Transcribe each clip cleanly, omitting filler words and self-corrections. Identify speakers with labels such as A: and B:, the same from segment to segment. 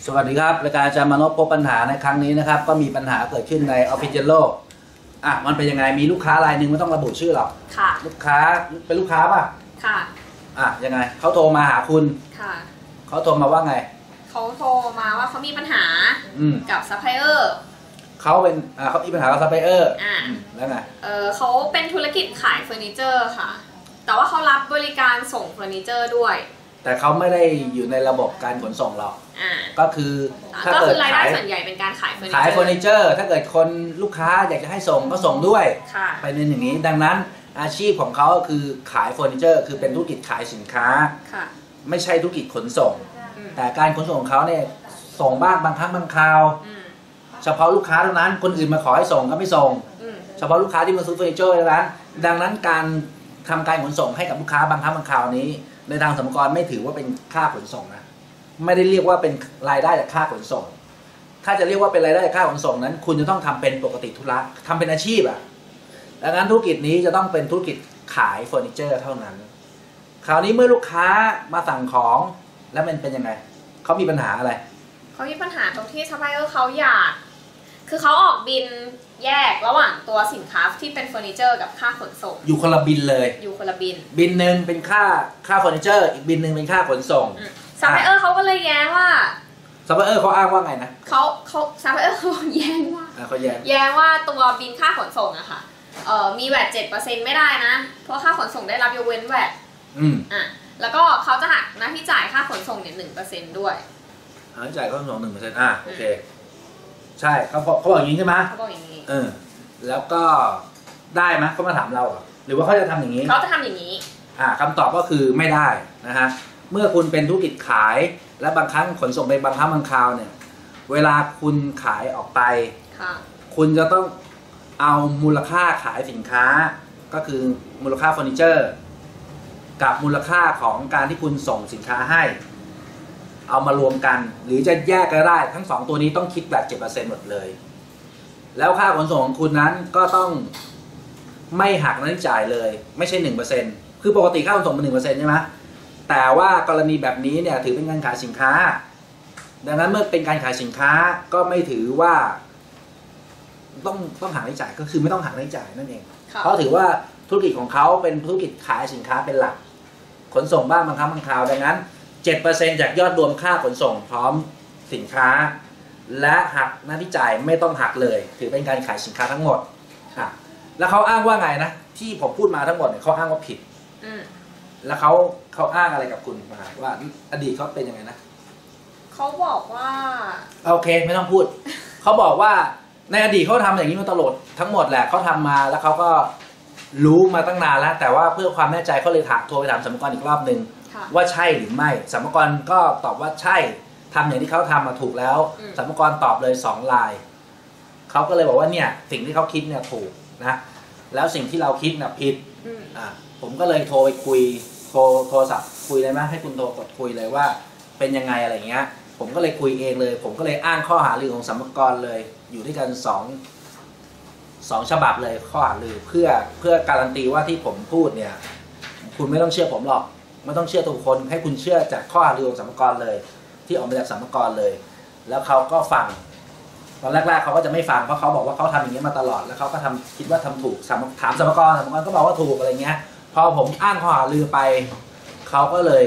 A: สวัสดีครับรายการอาจารย์มานพพบปัญหาในครั้งนี้นะครับก็มีปัญหาเกิดขึ้นในออฟฟิศเจโร่มันเป็นยังไงมีลูกค้ารายหนึ่งไม่ต้องระบุชื่อหรอก
B: ค่ะ
A: ลูกค้าเป็นลูกค้าป่ะ
B: ค่ะ
A: ยังไงเขาโทรมาหาคุณ
B: ค่ะ
A: เขาโทรมาว่าไง
B: เขาโทรมาว่าเขามีปัญหากับซัพพลายเออร์
A: เขาเป็นเขามีปัญหากับซัพพลายเออร์แล้วไง
B: เขาเป็นธุรกิจขายเฟอร์นิเจอร์ค่ะแต่ว่าเขารับบริการส่งเฟอร์นิเจอร์ด้วย
A: แต่เขาไม่ได้อยู่ในระบบการขนส่งหรอกก็คือ
B: ถ้าเกิดรายได้ส่วนใหญ่เป็นการขายเฟอร์
A: นิเจอร์ถ้าเกิดคนลูกค้าอยากจะให้ส่งก็ส่งด้วยไปในอย่างนี้ดังนั้นอาชีพของเขาคือขายเฟอร์นิเจอร์คือเป็นธุรกิจขายสินค้าไม่ใช่ธุรกิจขนส่งแต่การขนส่งของเขาเนี่ยส่งบ้างบางครั้งบางคราวเฉพาะลูกค้าเท่านั้นคนอื่นมาขอให้ส่งก็ไม่ส่งเฉพาะลูกค้าที่มาซื้อเฟอร์นิเจอร์เท่านั้นดังนั้นการทำการขนส่งให้กับลูกค้าบางครั้งบางคราวนี้ในทางสรรพากรไม่ถือว่าเป็นค่าขนส่งนะไม่ได้เรียกว่าเป็นรายได้จากค่าขนส่งถ้าจะเรียกว่าเป็นรายได้จากค่าขนส่งนั้นคุณจะต้องทำเป็นปกติธุระทำเป็นอาชีพดังนั้นธุรกิจนี้จะต้องเป็นธุรกิจขายเฟอร์นิเจอร์เท่านั้นคราวนี้เมื่อลูกค้ามาสั่งของแล้วมันเป็นยังไงเขามีปัญหาอะไร
B: เขามีปัญหาตรงที่ซัพพลายเออร์เขาอยากคือเขาออกบินแยกระหว่างตัวสินค้าที่เป็นเฟอร์นิเจอร์กับค่าขนส่ง
A: อยู่คนละบินเลย
B: อยู่คนละบิน
A: หนึ่งเป็นค่าเฟอร์นิเจอร์อีกบินหนึ่งเป็นค่าขนส่ง
B: ซัพพลายเออร์เขาก็เลยแย้งว่า
A: ซัพพลายเออร์เขาอ้างว่าไงนะ
B: เขาซัพพลายเออร์เขาแย้งว่า
A: เขาแ
B: ย้งว่าตัวบินค่าขนส่งอะค่ะมีแวด 7% ไม่ได้นะเพราะค่าขนส่งได้รับยกเว้นแวดแล้วก็เขาจะหักหน้าที่จ่ายค่าขนส่งเนี่ย 1% ด้วย
A: หาที่จ่ายค่าขนส่ง 1% โอเคใช่เขาบอกอย่างนี้ใช่ไหม
B: เขาบอกอย่างนี้
A: แล้วก็ได้ไหมเขามาถามเราหรือว่าเขาจะทำอย่างนี้
B: เขาจะทำอย่างนี้
A: คำตอบก็คือไม่ได้นะฮะเมื่อคุณเป็นธุรกิจขายและบางครั้งขนส่งไปบางครั้งบางคราวเนี่ยเวลาคุณขายออกไปคุณจะต้องเอามูลค่าขายสินค้าก็คือมูลค่าเฟอร์นิเจอร์กับมูลค่าของการที่คุณส่งสินค้าให้เอามารวมกันหรือจะแยกก็ได้ทั้ง2ตัวนี้ต้องคิดแบบ 7% หมดเลยแล้วค่าขนส่งของคุณนั้นก็ต้องไม่หักหน้าที่จ่ายเลยไม่ใช่ 1% คือปกติค่าขนส่งมัน 1% ใช่ไหมแต่ว่ากรณีแบบนี้เนี่ยถือเป็นการขายสินค้าดังนั้นเมื่อเป็นการขายสินค้าก็ไม่ถือว่าต้องหักหน้าที่จ่ายก็คือไม่ต้องหักหน้าที่จ่ายนั่นเองเพราะถือว่าธุรกิจของเขาเป็นธุรกิจขายสินค้าเป็นหลักขนส่งบ้างบางครั้งบางคราวดังนั้น 7% จากยอดรวมค่าขนส่งพร้อมสินค้าและหักหน้าที่จ่ายไม่ต้องหักเลยถือเป็นการขายสินค้าทั้งหมดแล้วเขาอ้างว่าไงนะที่ผมพูดมาทั้งหมดเนี่ยเขาอ้างว่าผิดแล้วเขาอ้างอะไรกับคุณมาว่าอดีตเขาเป็นยังไงนะ
B: เขาบอกว่า
A: โอเคไม่ต้องพูดเขาบอกว่าในอดีตเขาทำอย่างนี้มาตลอดทั้งหมดแหละเขาทำมาแล้วเขาก็รู้มาตั้งนานแล้วแต่ว่าเพื่อความแน่ใจเขาเลยโทรไปถามสรรพากรอีกรอบนึงว่าใช่หรือไม่สรรพากรก็ตอบว่าใช่ทำอย่างที่เขาทำมาถูกแล้วสรรพากรตอบเลย2 ลายเขาก็เลยบอกว่าเนี่ยสิ่งที่เขาคิดเนี่ยถูกนะแล้วสิ่งที่เราคิดเนี่ยผิดผมก็เลยโทรไปคุยโทรศัพท์คุยเลยไหมให้คุณโทรกดคุยเลยว่าเป็นยังไงอะไรเงี้ยผมก็เลยคุยเองเลยผมก็เลยอ้างข้อหารือของสรรพากรเลยอยู่ด้วยกัน2ฉบับเลยข้อหารือเพื่อการันตีว่าที่ผมพูดเนี่ยคุณไม่ต้องเชื่อผมหรอกไม่ต้องเชื่อทุกคนให้คุณเชื่อจากข้อหารือของสรรพากรเลยที่ออกมาจากสรรพากรเลยแล้วเขาก็ฟังตอนแรกๆเขาก็จะไม่ฟังเพราะเขาบอกว่าเขาทำอย่างนี้มาตลอดแล้วเขาก็คิดว่าทำถูกถามสรรพากรก็บอกว่าถูกอะไรเงี้ยพอผมอ้างข้อหารือไปเขาก็เลย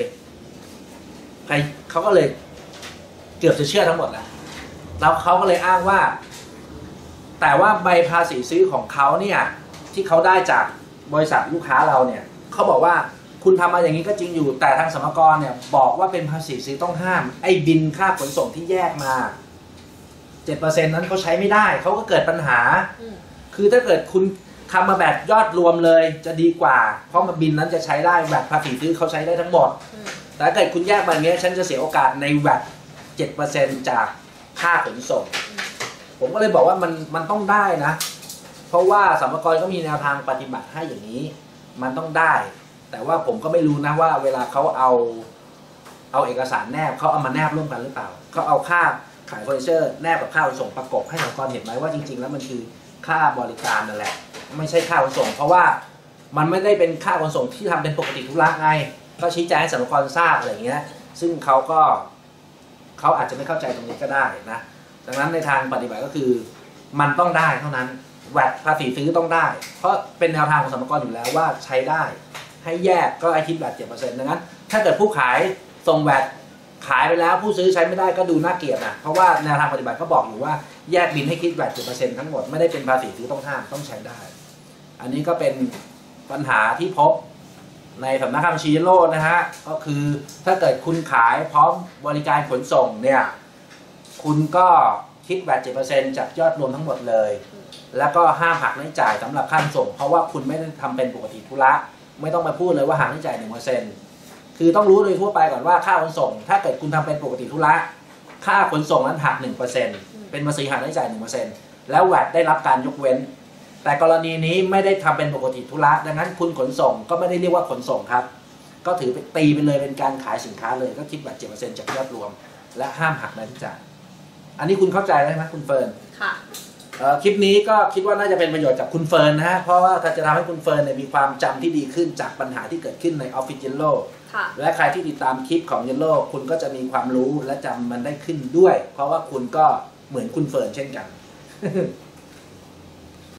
A: เกือบจะเชื่อทั้งหมดแล้วเขาก็เลยอ้างว่าแต่ว่าใบภาษีซื้อของเขาเนี่ยที่เขาได้จากบริษัทลูกค้าเราเนี่ยเขาบอกว่าคุณทำมาอย่างนี้ก็จริงอยู่แต่ทางสรรพากรเนี่ยบอกว่าเป็นภาษีซื้อต้องห้ามไอ้บินค่าขนส่งที่แยกมา 7% นั้นเขาใช้ไม่ได้เขาก็เกิดปัญหาคือถ้าเกิดคุณทำมาแบบยอดรวมเลยจะดีกว่าเพราะมาบินนั้นจะใช้ได้แบบภาษีซื้อเขาใช้ได้ทั้งหมดแต่ถ้าเกิดคุณแยกแบบนี้ฉันจะเสียโอกาสในแวด 7% จากค่าขนส่งผมก็เลยบอกว่ามันต้องได้นะเพราะว่าสรรพากรก็มีแนวทางปฏิบัติให้อย่างนี้มันต้องได้แต่ว่าผมก็ไม่รู้นะว่าเวลาเขาเอาเอกสารแนบเขาเอามาแนบร่วมกันหรือเปล่าเขาเอาค่าขายเฟอร์นิเจอร์แนบกับค่าขนส่งประกบให้สรรพากรเห็นไหมว่าจริงๆแล้วมันคือค่าบริการนั่นแหละไม่ใช่ค่าขนส่งเพราะว่ามันไม่ได้เป็นค่าขนส่งที่ทำเป็นปกติธุระไงก็ชี้แจงให้สรรพากรทราบอะไรอย่างเงี้ยซึ่งเขาก็เขาอาจจะไม่เข้าใจตรงนี้ก็ได้นะดังนั้นในทางปฏิบัติก็คือมันต้องได้เท่านั้นแวดภาษีซื้อต้องได้ เพราะเป็นแนวทางของสรรพากรอยู่แล้วว่าใช้ได้ให้แยกก็ไอคิดแวด 7% ดังนั้นถ้าเกิดผู้ขายส่งแวดขายไปแล้วผู้ซื้อใช้ไม่ได้ก็ดูน่าเกลียดนะเพราะว่าแนวทางปฏิบัติก็บอกอยู่ว่าแยกบินให้คิดแวด 7% ทั้งหมดไม่ได้เป็นภาษีซื้อต้องห้ามต้องใช้ได้อันนี้ก็เป็นปัญหาที่พบในสำนักงานบัญชีโลกนะฮะก็คือถ้าเกิดคุณขายพร้อมบริการขนส่งเนี่ยคุณก็คิดแวด 7% จากยอดรวมทั้งหมดเลยแล้วก็ห้ามหักค่าใช้จ่ายสำหรับค่าขนส่งเพราะว่าคุณไม่ได้ทำเป็นปกติธุระไม่ต้องมาพูดเลยว่าหักค่าใช้จ่าย 1% คือต้องรู้โดยทั่วไปก่อนว่าค่าขนส่งถ้าเกิดคุณทำเป็นปกติธุระค่าขนส่งนั้นหัก 1% เป็นภาษีหักค่าใช้จ่าย 1% แล้วแวดได้รับการยกเว้นแต่กรณีนี้ไม่ได้ทำเป็นปกติธุระดังนั้นคุณขนส่งก็ไม่ได้เรียกว่าขนส่งครับก็ถือตีไปเลยเป็นการขายสินค้าเลยก็คิดแวด 7% จากยอดรวมและห้ามหักค่าใช้จ่ายอันนี้คุณเข้าใจไหมคุณเฟิร์น
B: ค่ะ
A: คลิปนี้ก็คิดว่าน่าจะเป็นประโยชน์กับคุณเฟิร์นนะฮะเพราะว่าจะทำให้คุณเฟิร์นมีความจำที่ดีขึ้นจากปัญหาที่เกิดขึ้นในออฟฟิศเยลโล่และใครที่ติดตามคลิปของเยลโล่คุณก็จะมีความรู้และจำมันได้ขึ้นด้วยเพราะว่าคุณก็เหมือนคุณเฟิร์นเช่นกัน